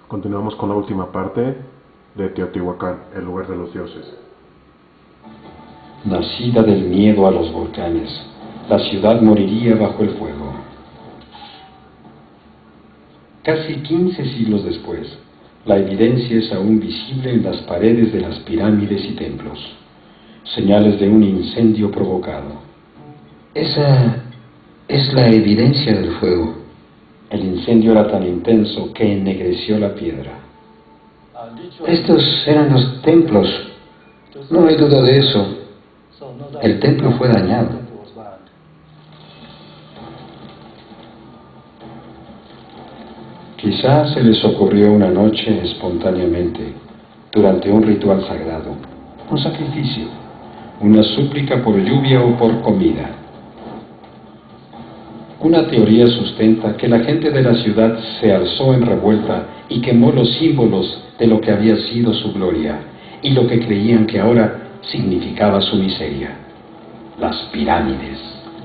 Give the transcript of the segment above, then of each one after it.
Continuamos con la última parte de Teotihuacán, el lugar de los dioses. Nacida del miedo a los volcanes, la ciudad moriría bajo el fuego. Casi 15 siglos después, la evidencia es aún visible en las paredes de las pirámides y templos, señales de un incendio provocado. Esa es la evidencia del fuego. El incendio era tan intenso que ennegreció la piedra. Estos eran los templos. No hay duda de eso. El templo fue dañado. Quizás se les ocurrió una noche espontáneamente, durante un ritual sagrado, un sacrificio, una súplica por lluvia o por comida. Una teoría sustenta que la gente de la ciudad se alzó en revuelta y quemó los símbolos de lo que había sido su gloria y lo que creían que ahora significaba su miseria: las pirámides.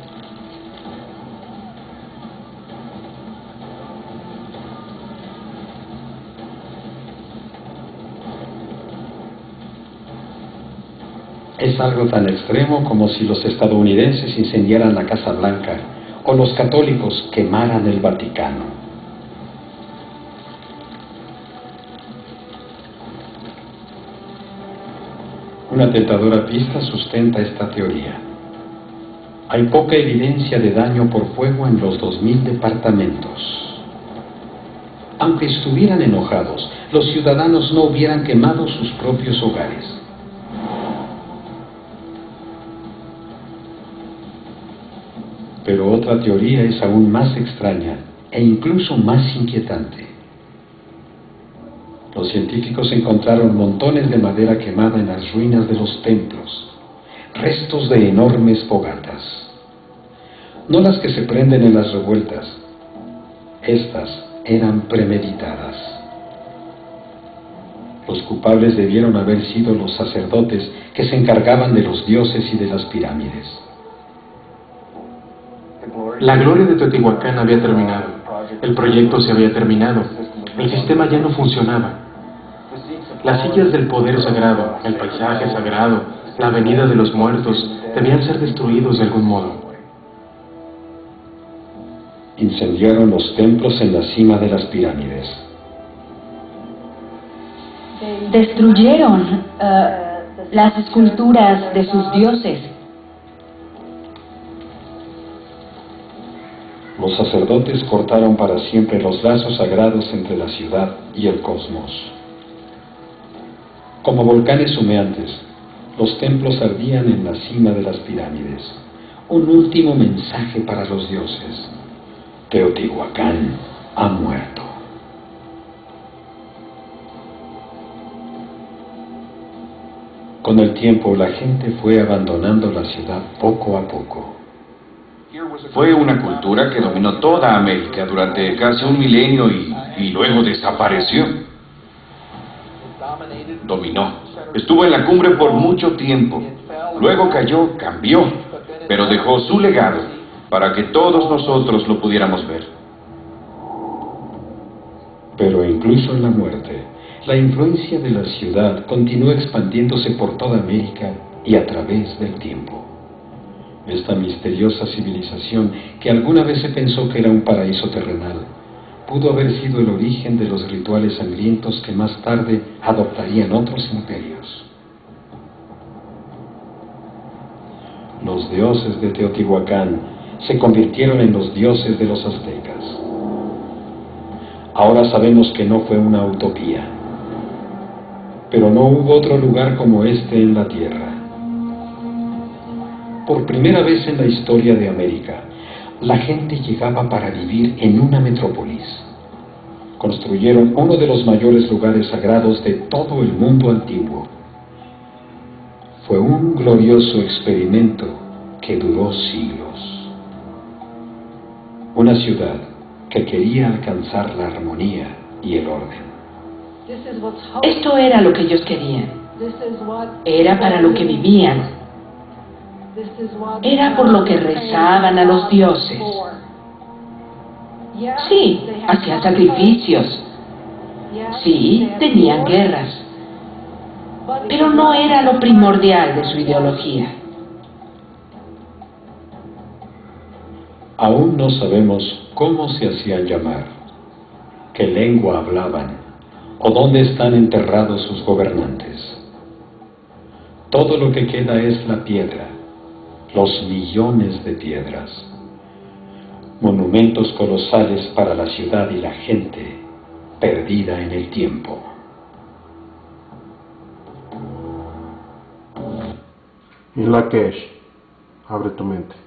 Es algo tan extremo como si los estadounidenses incendiaran la Casa Blanca o los católicos quemaran el Vaticano. Una tentadora pista sustenta esta teoría. Hay poca evidencia de daño por fuego en los 2000 departamentos. Aunque estuvieran enojados, los ciudadanos no hubieran quemado sus propios hogares. Pero otra teoría es aún más extraña e incluso más inquietante. Los científicos encontraron montones de madera quemada en las ruinas de los templos, restos de enormes fogatas. No las que se prenden en las revueltas. Estas eran premeditadas. Los culpables debieron haber sido los sacerdotes que se encargaban de los dioses y de las pirámides. La gloria de Teotihuacán había terminado, el proyecto se había terminado, el sistema ya no funcionaba. Las sillas del poder sagrado, el paisaje sagrado, la avenida de los muertos, debían ser destruidos de algún modo. Incendiaron los templos en la cima de las pirámides. Destruyeron las esculturas de sus dioses. Los sacerdotes cortaron para siempre los lazos sagrados entre la ciudad y el cosmos. Como volcanes humeantes, los templos ardían en la cima de las pirámides. Un último mensaje para los dioses: Teotihuacán ha muerto. Con el tiempo, la gente fue abandonando la ciudad poco a poco. Fue una cultura que dominó toda América durante casi un milenio y luego desapareció. Dominó. Estuvo en la cumbre por mucho tiempo. Luego cayó, cambió, pero dejó su legado para que todos nosotros lo pudiéramos ver. Pero incluso en la muerte, la influencia de la ciudad continuó expandiéndose por toda América y a través del tiempo. Esta misteriosa civilización, que alguna vez se pensó que era un paraíso terrenal, pudo haber sido el origen de los rituales sangrientos que más tarde adoptarían otros imperios. Los dioses de Teotihuacán se convirtieron en los dioses de los aztecas. Ahora sabemos que no fue una utopía, pero no hubo otro lugar como este en la Tierra. Por primera vez en la historia de América, la gente llegaba para vivir en una metrópolis. Construyeron uno de los mayores lugares sagrados de todo el mundo antiguo. Fue un glorioso experimento que duró siglos. Una ciudad que quería alcanzar la armonía y el orden. Esto era lo que ellos querían. Era para lo que vivían. Era por lo que rezaban a los dioses. Sí, hacían sacrificios. Sí, tenían guerras, pero no era lo primordial de su ideología. Aún no sabemos cómo se hacían llamar, qué lengua hablaban o dónde están enterrados sus gobernantes. Todo lo que queda es la piedra, los millones de piedras, monumentos colosales para la ciudad y la gente perdida en el tiempo. Y Lakesh, abre tu mente.